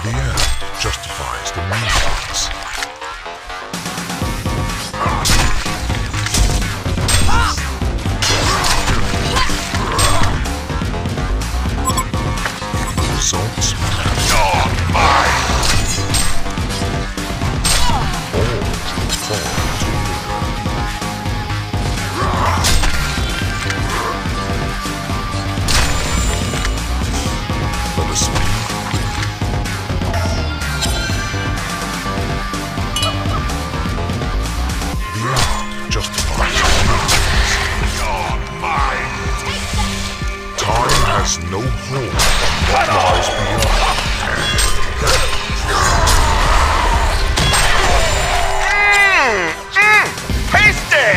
The end justifies the means. Results are mine. All fall to order. Let us move quickly. The end justifies the means. You're mine. Time has no hold on what lies beyond. Tasty!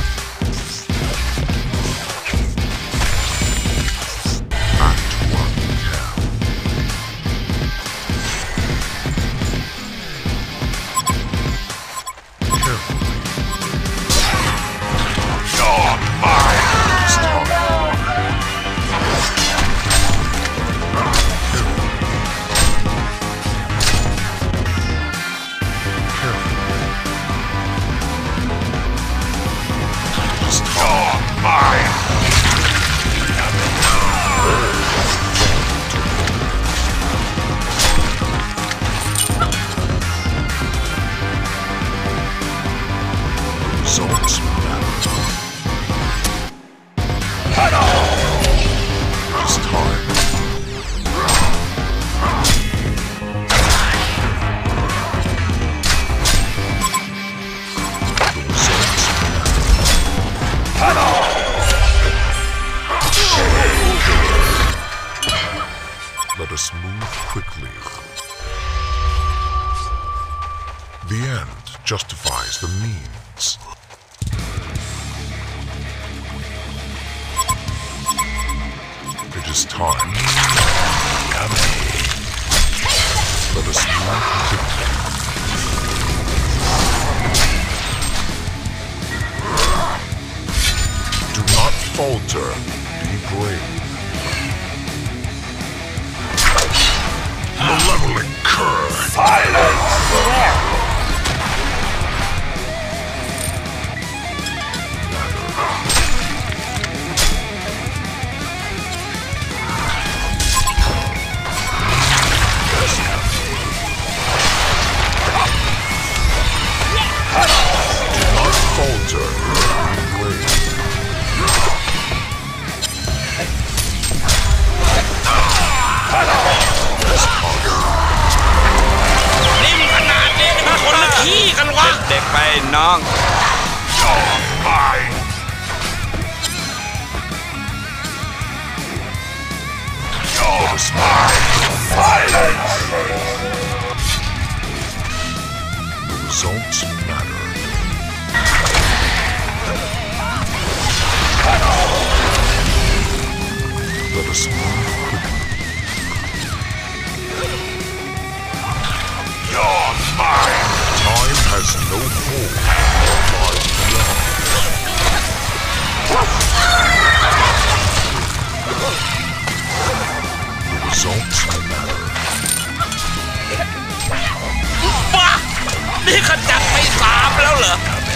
Act 1 down. Carefully. You're mine this time. Results matter. This time. The results matter. Let us move quickly. The end justifies the means. It is time. Let us move quickly. Do not falter. Be brave. Malevolent cur. Silence! Falter. Wait. นิ่มขนาดนี้มันคนละขี้กันวะเด็กๆไปน้อง You're mine. You're mine. Silence. The results matter. Let us move quickly. You're mine. Time has no hold on what lies beyond. The results matter. บ้านี่ขจัดไป3แล้วเหรอ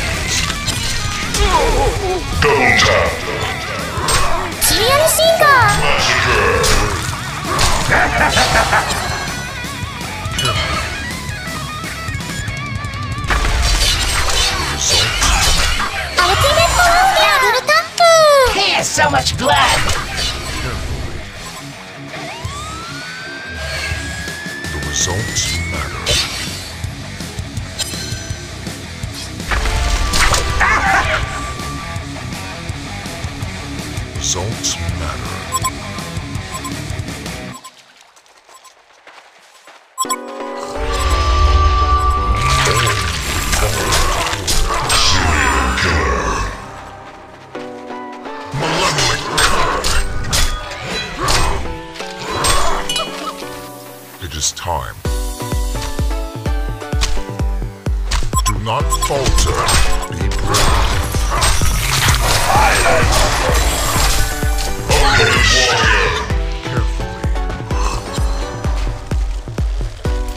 Double tap. シリアルシンカー アルティメットダブルタップ There's so much blood! The results matter. Results matter. It is time. Do not falter. Be brave. Silence! Okay, warrior. Carefully.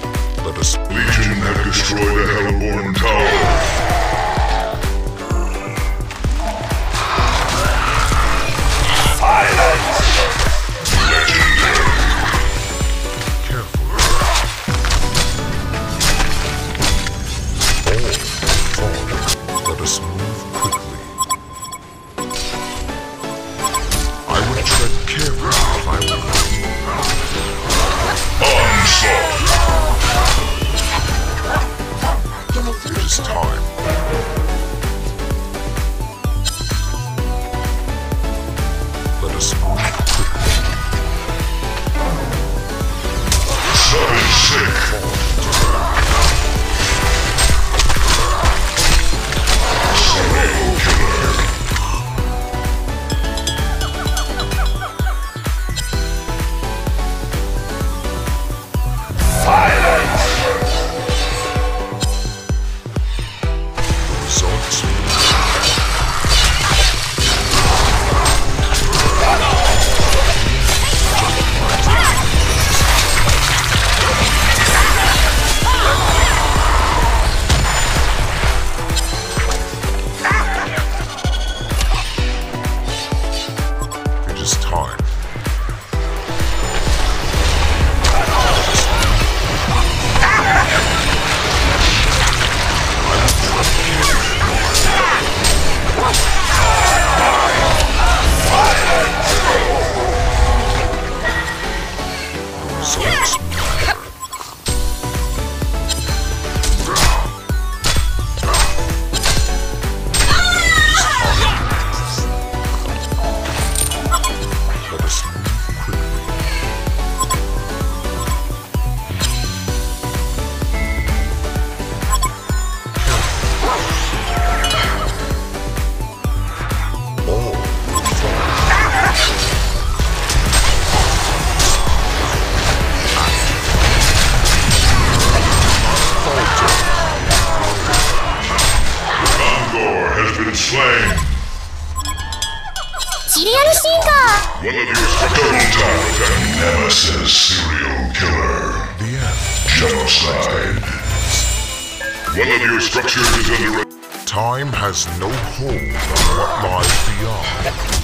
Serial Singer. One of you is Nemesis serial killer. The end. Genocide. One of your structures is under attack. Time has no hold on what lies beyond.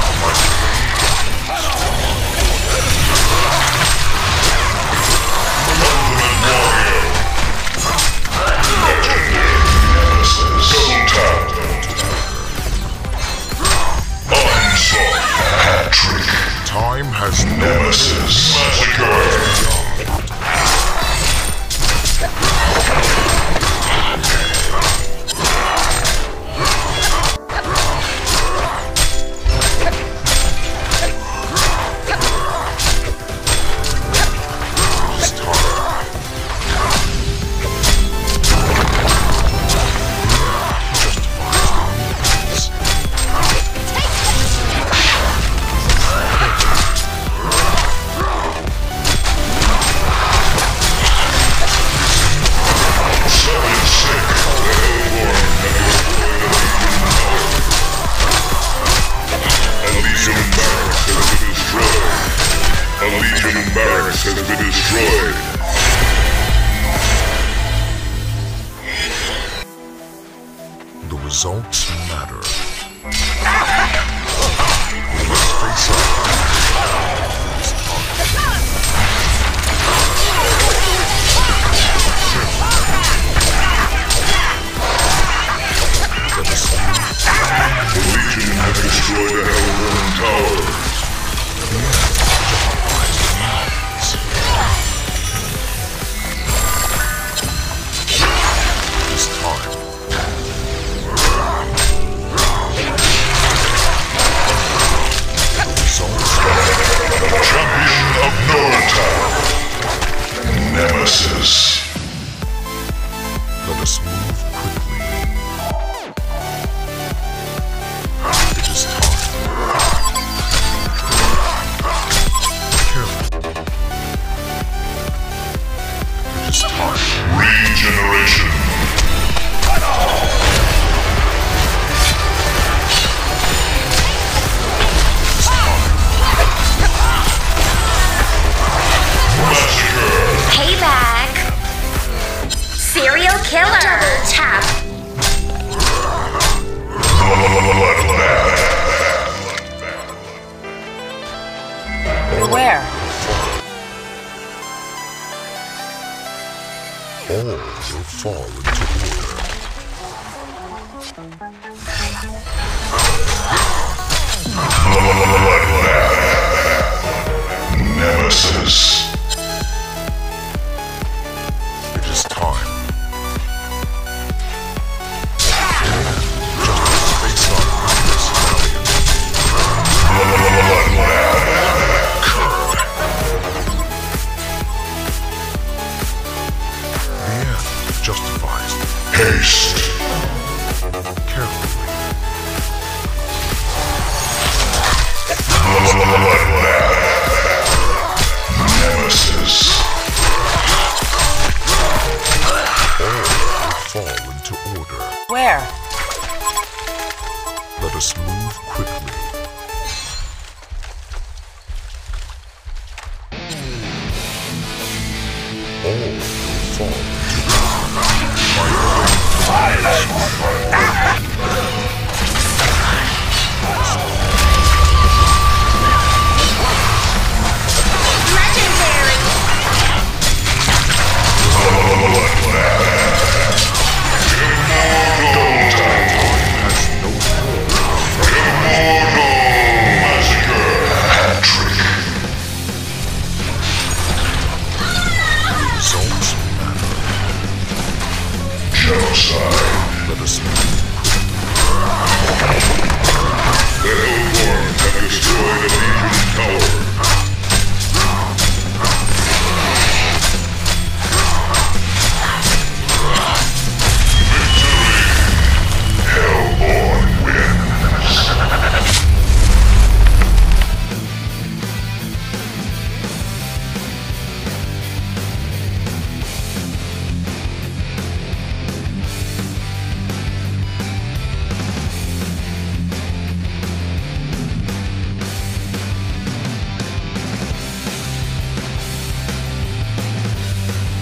Time has Nemesis Massacre. Has been destroyed. The results matter. Let's face up. The Legion has destroyed the HoN Tower. Champion of Newerth. Nemesis. Let us move quickly. It is time. Careful. It is time. Regeneration. Payback. Serial Killer. Double tap. Where? All will fall into order. Nemesis. It is time. Face on this stallion. The end justifies haste. Carefully. Nemesis. Fall into order. Where? Let us move quickly. All will fall into genocide. Let us move quickly. The Hellborn have destroyed a